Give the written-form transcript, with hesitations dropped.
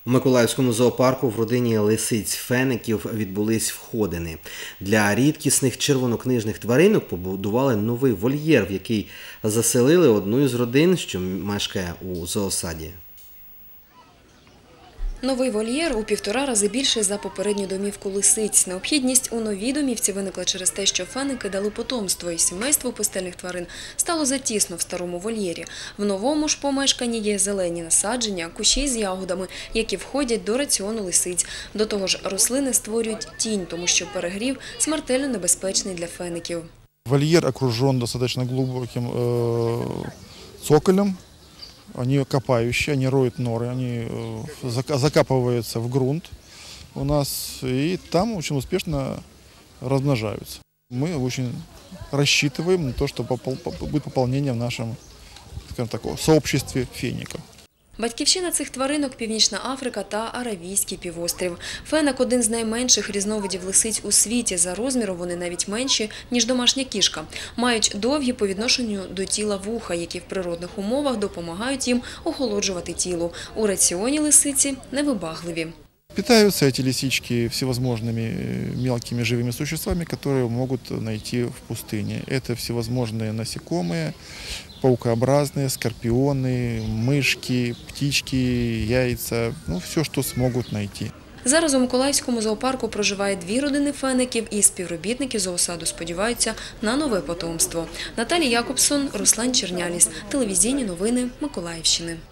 У Миколаївському зоопарку в родині лисиць-феників відбулись входини. Для рідкісних червонокнижних тваринок побудували новий вольєр, в який заселили одну із родин, що мешкає у зоосаді. Новий вольєр у 1,5 рази більший за попередню домівку лисиць. Необхідність у новій домівці виникла через те, що феники дали потомство, і сімейство пустельних тварин стало затісно в старому вольєрі. В новому ж помешканні є зелені насадження, кущі з ягодами, які входять до раціону лисиць. До того ж, рослини створюють тінь, тому що перегрів смертельно небезпечний для феників. Вольер окружен достаточно глубоким цоколем. Они копающие, они роют норы, они закапываются в грунт у нас и там очень успешно размножаются. Мы очень рассчитываем на то, что будет пополнение в нашем, скажем так, сообществе феников. Батьківщина цих тваринок – Північна Африка та Аравійський півострів. Феник – один з найменших різновидів лисиць у світі. За розміром вони навіть менші, ніж домашня кішка. Мають довгі по відношенню до тіла вуха, які в природних умовах допомагають їм охолоджувати тіло. У раціоні лисиці невибагливі. Питаются эти лисички всевозможными мелкими живыми существами, которые могут найти в пустыне. Это всевозможные насекомые, паукообразные, скорпионы, мышки, птички, яйца, все, что смогут найти. Зараз у Миколаївському зоопарку проживає 2 родини феників, і співробітники зоосаду сподіваються на нове потомство. Наталія Якобсон, Руслан Черняліс. Телевізійні новини Миколаївщини.